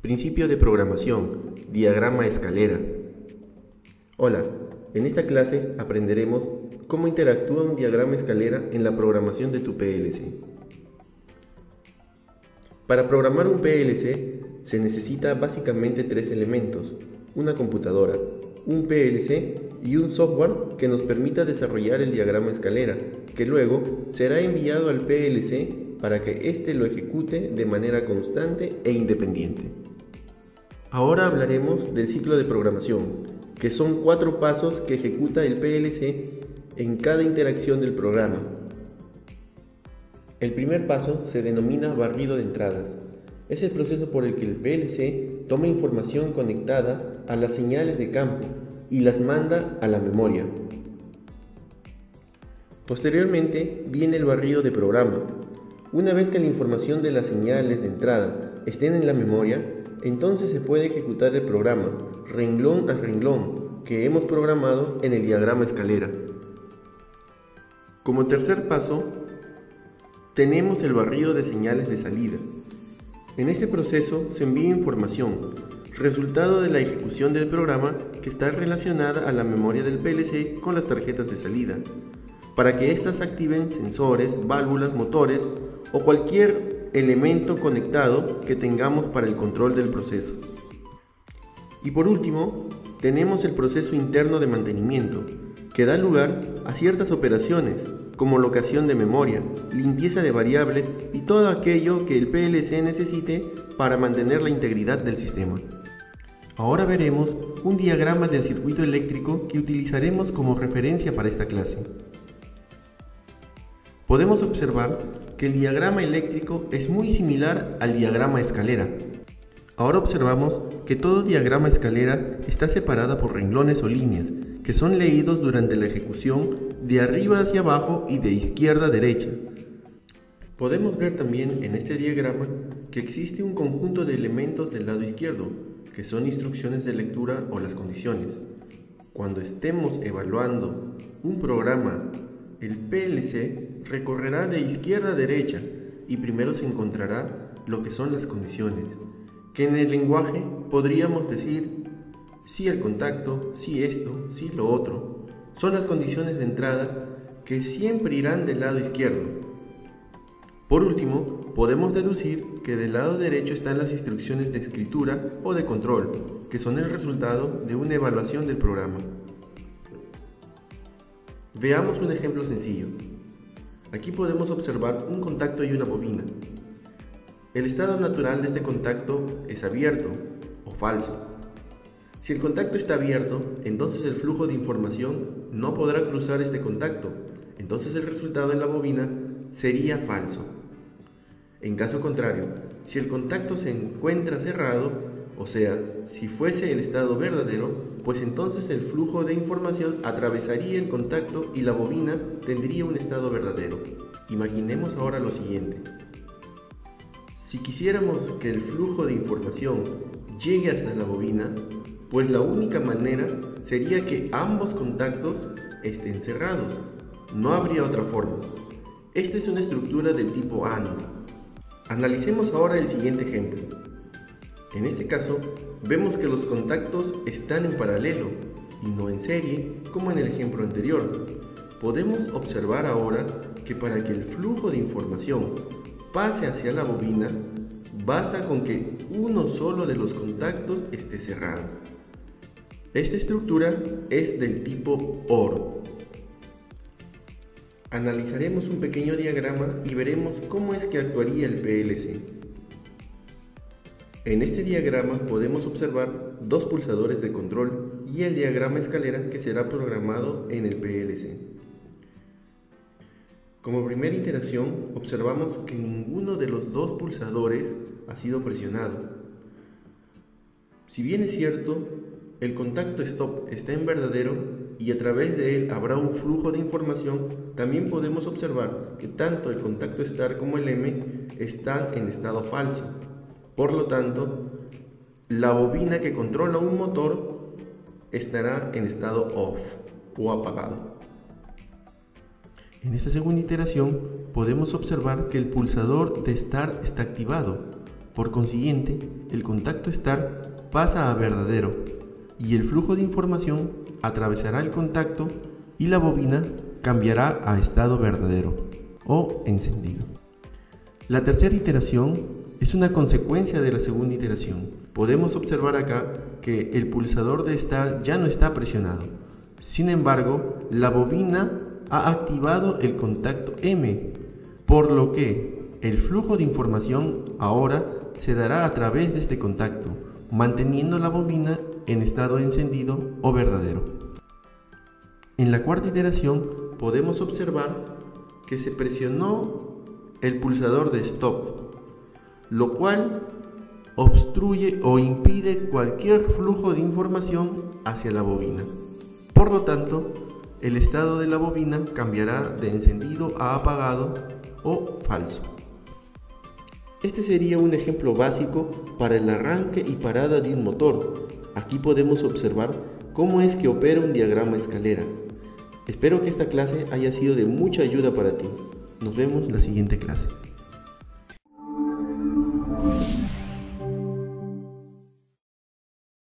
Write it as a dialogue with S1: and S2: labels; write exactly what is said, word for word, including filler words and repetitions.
S1: Principio de programación, diagrama escalera. Hola, en esta clase aprenderemos cómo interactúa un diagrama escalera en la programación de tu P L C. Para programar un P L C se necesita básicamente tres elementos: una computadora, un P L C y un software que nos permita desarrollar el diagrama escalera, que luego será enviado al P L C para que éste lo ejecute de manera constante e independiente. Ahora hablaremos del ciclo de programación, que son cuatro pasos que ejecuta el P L C en cada interacción del programa. El primer paso se denomina barrido de entradas. Es el proceso por el que el P L C toma información conectada a las señales de campo y las manda a la memoria. Posteriormente viene el barrido de programa. Una vez que la información de las señales de entrada estén en la memoria, entonces se puede ejecutar el programa renglón a renglón que hemos programado en el diagrama escalera. Como tercer paso, tenemos el barrido de señales de salida. En este proceso se envía información, resultado de la ejecución del programa que está relacionada a la memoria del P L C con las tarjetas de salida, para que éstas activen sensores, válvulas, motores o cualquier elemento conectado que tengamos para el control del proceso. Y por último, tenemos el proceso interno de mantenimiento, que da lugar a ciertas operaciones, como locación de memoria, limpieza de variables y todo aquello que el P L C necesite para mantener la integridad del sistema. Ahora veremos un diagrama del circuito eléctrico que utilizaremos como referencia para esta clase. Podemos observar que el diagrama eléctrico es muy similar al diagrama escalera. Ahora observamos que todo diagrama escalera está separado por renglones o líneas, que son leídos durante la ejecución de arriba hacia abajo y de izquierda a derecha. Podemos ver también en este diagrama que existe un conjunto de elementos del lado izquierdo, que son instrucciones de lectura o las condiciones. Cuando estemos evaluando un programa, el P L C recorrerá de izquierda a derecha y primero se encontrará lo que son las condiciones, que en el lenguaje podríamos decir sí el contacto, sí esto, sí lo otro. Son las condiciones de entrada que siempre irán del lado izquierdo. Por último, podemos deducir que del lado derecho están las instrucciones de escritura o de control, que son el resultado de una evaluación del programa. Veamos un ejemplo sencillo. Aquí podemos observar un contacto y una bobina. El estado natural de este contacto es abierto o falso. Si el contacto está abierto, entonces el flujo de información no podrá cruzar este contacto, entonces el resultado en la bobina sería falso. En caso contrario, si el contacto se encuentra cerrado, o sea, si fuese el estado verdadero, pues entonces el flujo de información atravesaría el contacto y la bobina tendría un estado verdadero. Imaginemos ahora lo siguiente. Si quisiéramos que el flujo de información llegue hasta la bobina, pues la única manera sería que ambos contactos estén cerrados. No habría otra forma. Esta es una estructura del tipo AND. Analicemos ahora el siguiente ejemplo. En este caso, vemos que los contactos están en paralelo y no en serie, como en el ejemplo anterior. Podemos observar ahora que para que el flujo de información pase hacia la bobina, basta con que uno solo de los contactos esté cerrado. Esta estructura es del tipo OR. Analizaremos un pequeño diagrama y veremos cómo es que actuaría el P L C. En este diagrama podemos observar dos pulsadores de control y el diagrama escalera que será programado en el P L C. Como primera interacción, observamos que ninguno de los dos pulsadores ha sido presionado. Si bien es cierto, el contacto stop está en verdadero y a través de él habrá un flujo de información, también podemos observar que tanto el contacto start como el M están en estado falso. Por lo tanto, la bobina que controla un motor estará en estado off o apagado. En esta segunda iteración podemos observar que el pulsador de Start está activado, Por consiguiente, el contacto estar pasa a verdadero y el flujo de información atravesará el contacto y la bobina cambiará a estado verdadero o encendido. La tercera iteración es una consecuencia de la segunda iteración. Podemos observar acá que el pulsador de estar ya no está presionado. Sin embargo, la bobina ha activado el contacto M, por lo que el flujo de información ahora se dará a través de este contacto, manteniendo la bobina en estado encendido o verdadero. En la cuarta iteración podemos observar que se presionó el pulsador de stop, lo cual obstruye o impide cualquier flujo de información hacia la bobina. Por lo tanto, el estado de la bobina cambiará de encendido a apagado o falso. Este sería un ejemplo básico para el arranque y parada de un motor. Aquí podemos observar cómo es que opera un diagrama escalera. Espero que esta clase haya sido de mucha ayuda para ti. Nos vemos en la siguiente clase.